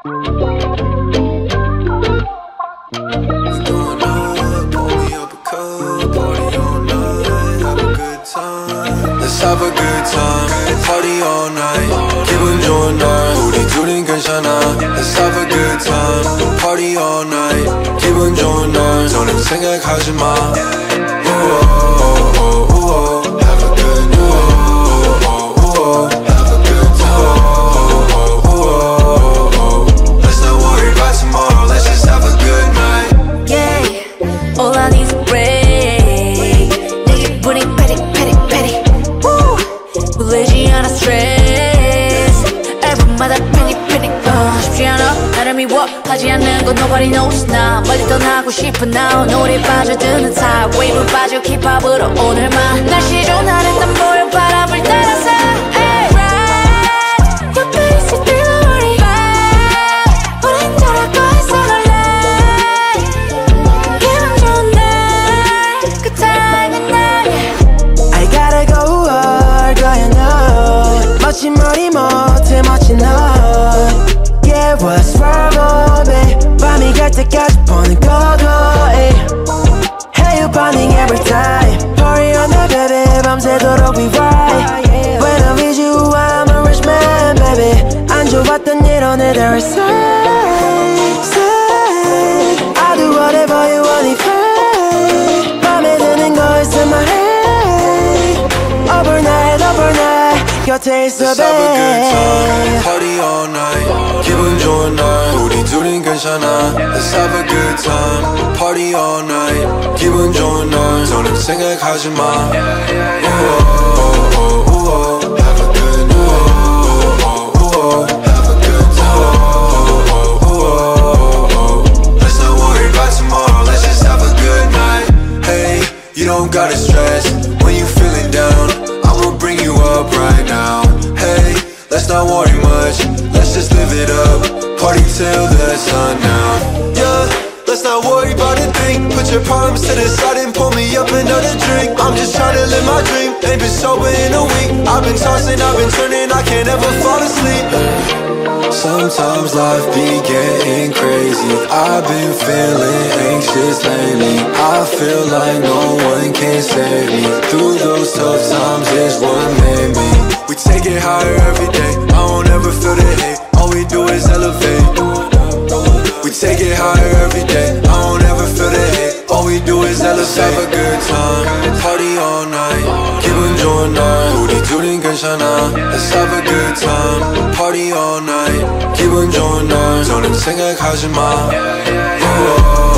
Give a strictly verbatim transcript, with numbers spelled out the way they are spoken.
Let's have a good time, party all night. 기분 좋은 날 우리 둘인 괜찮아. Let's have a good time, party all night. 기분 좋은 날 더는 생각하지 마. 우어, 우어, have a good night. 우어, have a good time. 우어, let's not worry about tomorrow. Let's just have a good night. Yeah, all I need is a break. 내 기분이 패릭 패릭 패릭. 불리지 않아 stress. 앨범마다 패닉 패닉. uh, 쉽지 않아 나를 미워하지 않는 건 nobody knows. 나 멀리 떠나고 싶어 now. 노래 빠져드는 타입 웨이브 빠져 힙합으로 오늘만. 날씨 좋은 하늘 땀 보여 바람을 따라서. Hey, right. 옆에 있을 때 don't worry about. 우린 잘하고 있어 놀래. 기분 좋은 날 그 타임은 날. I gotta go hard 거야 너. 멋진 머리 못해 멋진 너. Yeah, what's wrong, babe? 밤이 갈 때까지 보는 거고. Hey, you burning every time. Hurry on that, baby. 밤새도록 we ride. When I'm with you, I'm a rich man, baby. 안 좋았던 일 오늘 there is say, say. I'll do whatever you want if I. 맘에 드는 거 is in my head. Overnight, overnight. 곁에 있어, Let's have a good time, party all night. 기분 좋은 날 우리 둘인 괜찮아. Let's have a good time, party all night. 기분 좋은 날 더는 생각하지 마. 우어, 우어, have a good night. 우어, have a good time. 우어, let's not worry about tomorrow. Let's just have a good night. Hey, you don't gotta stress when you feeling down. I'ma bring you up right now. Hey, let's not worry much. Let's just live it up. Party till the sun down. Yeah, let's not worry about a thing. Put your problems to the side and pour me up another drink. I'm just trying to live my dream. Ain't been sober in a week. I've been tossing, I've been turning. I can't ever fall asleep. Sometimes life be getting crazy. I've been feeling anxious lately. I feel like no one can save me. Through those tough times is what made me. We take it higher every day. I don't ever feel the hate. All we do is elevate. We take it higher every day. I don't ever feel the hate. All we do is elevate. Let's have a good time, party all night. 기분 좋은 날 우리 둘인 괜찮아. Let's have a good time, party all night. 기분 좋은 날 더는 생각하지 마.